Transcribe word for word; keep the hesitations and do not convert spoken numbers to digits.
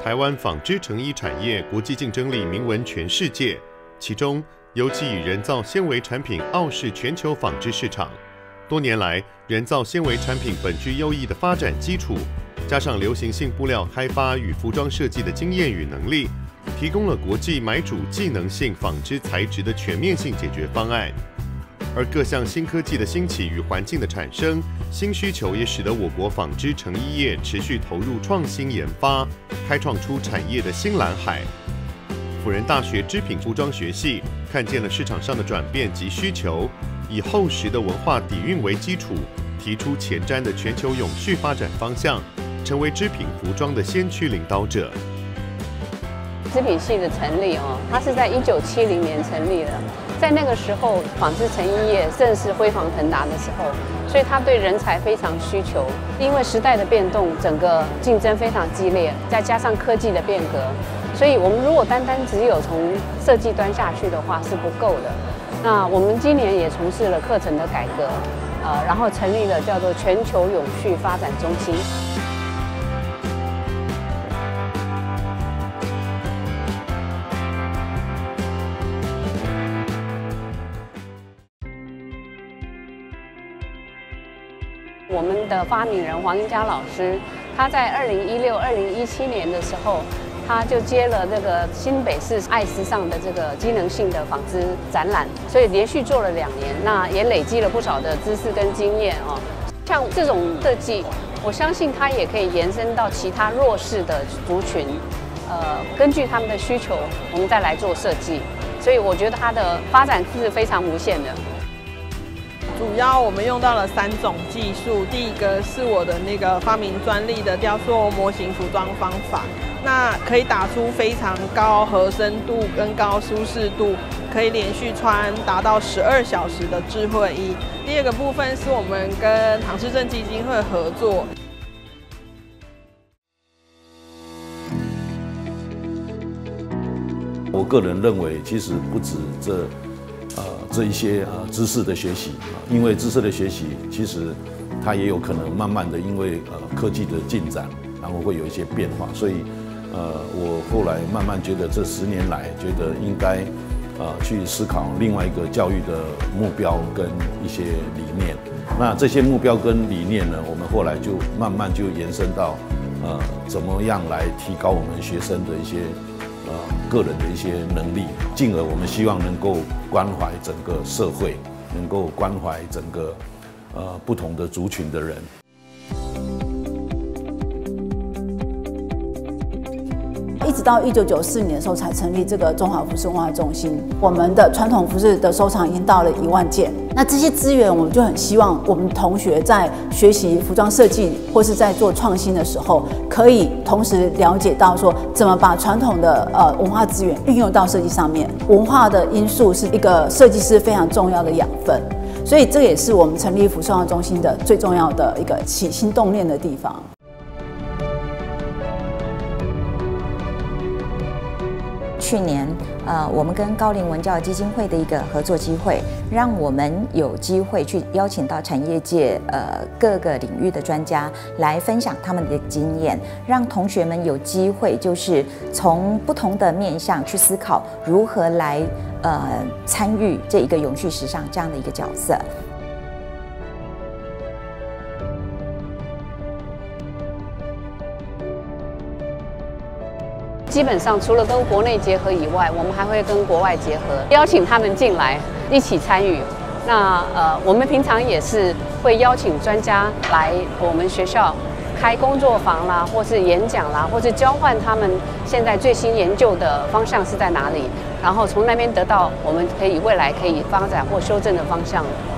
台湾纺织成衣产业国际竞争力名闻全世界，其中尤其以人造纤维产品傲视全球纺织市场。多年来，人造纤维产品本具优异的发展基础，加上流行性布料开发与服装设计的经验与能力，提供了国际买主技能性纺织材质的全面性解决方案。而各项新科技的兴起与环境的产生，新需求也使得我国纺织成衣业持续投入创新研发，开创出产业的新蓝海。辅仁大学织品服装学系看见了市场上的转变及需求，以厚实的文化底蕴为基础，提出前瞻的全球永续发展方向，成为织品服装的先驱领导者。 织品系的成立哦，它是在一九七零年成立的。在那个时候，纺织成衣业正是辉煌腾达的时候，所以它对人才非常需求。因为时代的变动，整个竞争非常激烈，再加上科技的变革，所以我们如果单单只有从设计端下去的话是不够的。那我们今年也从事了课程的改革，呃，然后成立了叫做全球永续发展中心。我们的发明人黄英嘉老师，他在二零一六、二零一七年的时候，他就接了这个新北市爱思上的这个机能性的纺织展览，所以连续做了两年，那也累积了不少的知识跟经验哦。像这种设计，我相信它也可以延伸到其他弱势的族群，呃，根据他们的需求，我们再来做设计。所以我觉得它的发展是非常无限的。 主要我们用到了三种技术，第一个是我的那个发明专利的雕塑模型服装方法，那可以打出非常高合身度跟高舒适度，可以连续穿达到十二小时的智慧衣。第二个部分是我们跟唐氏症基金会合作。 我个人认为，其实不止这。呃，这一些呃知识的学习啊，因为知识的学习，其实它也有可能慢慢的因为呃科技的进展，然后会有一些变化，所以呃我后来慢慢觉得这十年来，觉得应该呃去思考另外一个教育的目标跟一些理念。那这些目标跟理念呢，我们后来就慢慢就延伸到呃怎么样来提高我们学生的一些。呃，个人的一些能力，进而我们希望能够关怀整个社会，能够关怀整个呃不同的族群的人。 一直到一九九四年的时候才成立这个中华服饰文化中心。我们的传统服饰的收藏已经到了一万件。那这些资源，我们就很希望我们同学在学习服装设计或是在做创新的时候，可以同时了解到说怎么把传统的呃文化资源运用到设计上面。文化的因素是一个设计师非常重要的养分，所以这也是我们成立服饰文化中心的最重要的一个起心动念的地方。 去年，呃，我们跟高龄文教基金会的一个合作机会，让我们有机会去邀请到产业界呃各个领域的专家来分享他们的经验，让同学们有机会就是从不同的面向去思考如何来呃参与这一个永续时尚这样的一个角色。 基本上除了跟国内结合以外，我们还会跟国外结合，邀请他们进来一起参与。那呃，我们平常也是会邀请专家来我们学校开工作坊啦，或是演讲啦，或是交换他们现在最新研究的方向是在哪里，然后从那边得到我们可以未来可以发展或修正的方向。